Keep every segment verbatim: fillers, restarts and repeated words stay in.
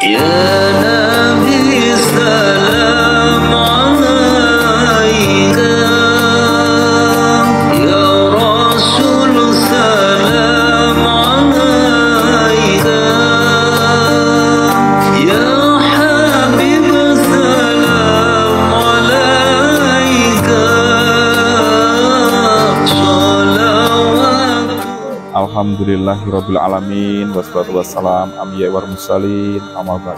Alhamdulillahirabbil alamin wassalatu wassalam ambiya war mursalin amma ba'd.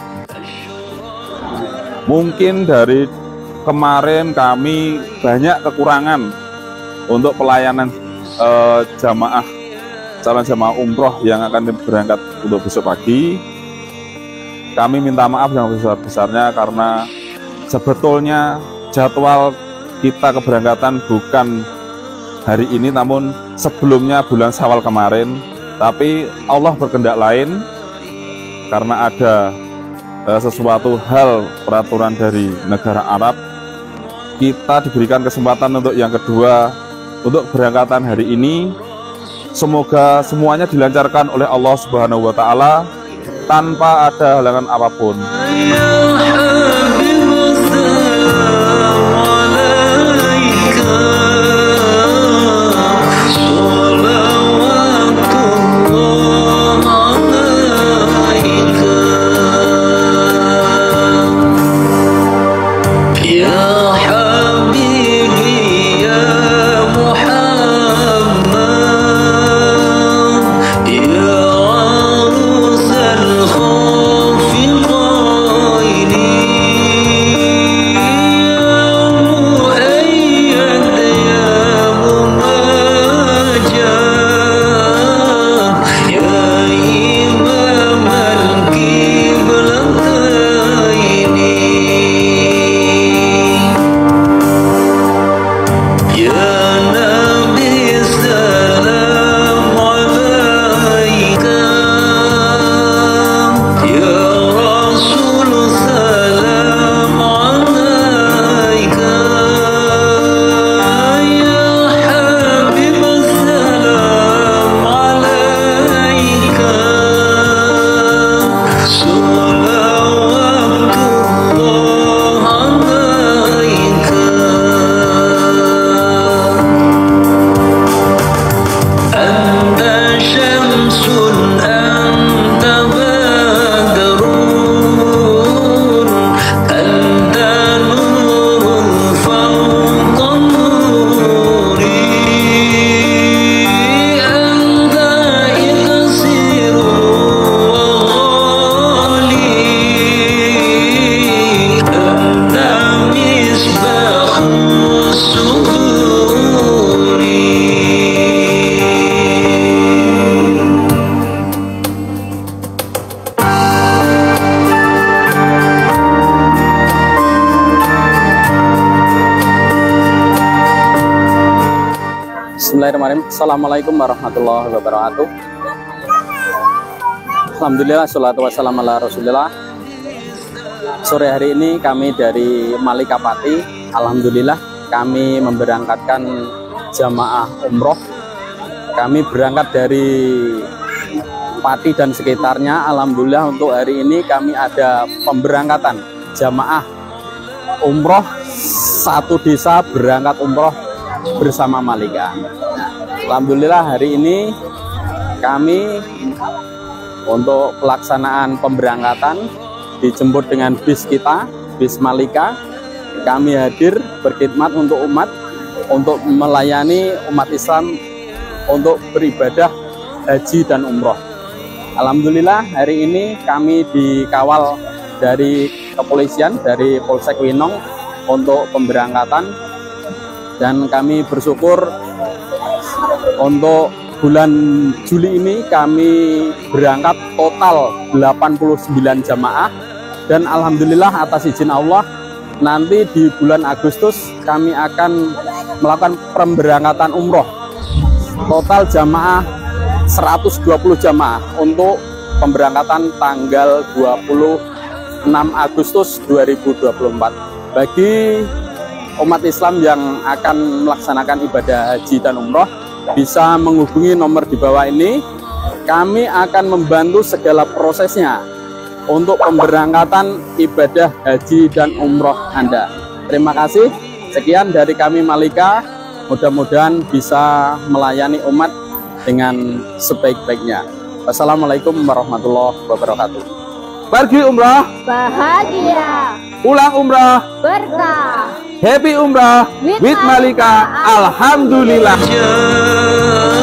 Mungkin dari kemarin kami banyak kekurangan untuk pelayanan eh, jamaah calon jamaah umroh yang akan berangkat untuk besok pagi. Kami minta maaf yang besar-besarnya karena sebetulnya jadwal kita keberangkatan bukan hari ini, namun sebelumnya bulan Syawal kemarin. Tapi Allah berkehendak lain, karena ada eh, sesuatu hal peraturan dari negara Arab, kita diberikan kesempatan untuk yang kedua untuk berangkatan hari ini. Semoga semuanya dilancarkan oleh Allah Subhanahu wa Ta'ala tanpa ada halangan apapun. Bismillahirrahmanirrahim. Assalamualaikum warahmatullahi wabarakatuh. Alhamdulillah, salatu wassalamu ala rasulillah. Sore hari ini kami dari Malikapati, alhamdulillah kami memberangkatkan jamaah umroh. Kami berangkat dari Pati dan sekitarnya. Alhamdulillah untuk hari ini kami ada pemberangkatan jamaah umroh satu desa berangkat umroh bersama Malika. Alhamdulillah hari ini kami untuk pelaksanaan pemberangkatan dijemput dengan bis kita, bis Malika. Kami hadir berkhidmat untuk umat, untuk melayani umat Islam untuk beribadah haji dan umroh. Alhamdulillah hari ini kami dikawal dari kepolisian, dari Polsek Winong untuk pemberangkatan, dan kami bersyukur untuk bulan Juli ini kami berangkat total delapan puluh sembilan jamaah, dan alhamdulillah atas izin Allah nanti di bulan Agustus kami akan melakukan pemberangkatan umroh total jamaah seratus dua puluh jamaah untuk pemberangkatan tanggal dua puluh enam Agustus dua ribu dua puluh empat. Bagi umat Islam yang akan melaksanakan ibadah haji dan umroh bisa menghubungi nomor di bawah ini. Kami akan membantu segala prosesnya untuk pemberangkatan ibadah haji dan umroh Anda. Terima kasih. Sekian dari kami Malika. Mudah-mudahan bisa melayani umat dengan sebaik-baiknya. Wassalamualaikum warahmatullahi wabarakatuh. Pergi umrah Bahagia, pulang umrah berkah, happy umrah with Malika. Alhamdulillah.